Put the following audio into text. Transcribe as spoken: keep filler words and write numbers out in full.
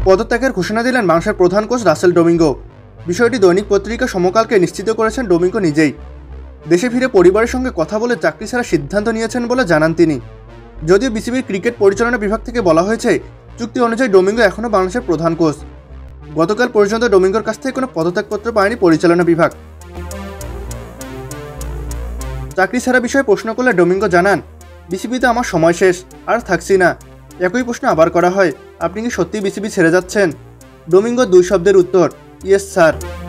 পদত্যাগের ঘোষণা দিলেন বাংলাদেশের প্রধান কোচ রাসেল ডোমিঙ্গো। বিষয়টি দৈনিক পত্রিকা সমকালকে নিশ্চিত করেছেন ডোমিঙ্গো নিজেই। দেশে ফিরে পরিবারের সঙ্গে কথা বলে চাকরি ছাড়ার সিদ্ধান্ত নিয়েছেন বলে জানান তিনি। যদিও বিসিবির ক্রিকেট পরিচালনা বিভাগ থেকে বলা হয়েছে, চুক্তি অনুযায়ী ডোমিঙ্গো এখনও বাংলাদেশের প্রধান কোচ। গতকাল পর্যন্ত ডোমিঙ্গোর কাছ থেকে কোনো পদত্যাগপত্র পায়নি পরিচালনা বিভাগ। চাকরি ছাড়া বিষয়ে প্রশ্ন করলে ডোমিঙ্গো জানান, বিসিবিতে আমার সময় শেষ, আর থাকছি না। একই প্রশ্ন আবার করা হয়, আপনি কি সত্যিই বিসিবি ছেড়ে যাচ্ছেন? ডোমিঙ্গো দুই শব্দের উত্তর, ইয়েস স্যার।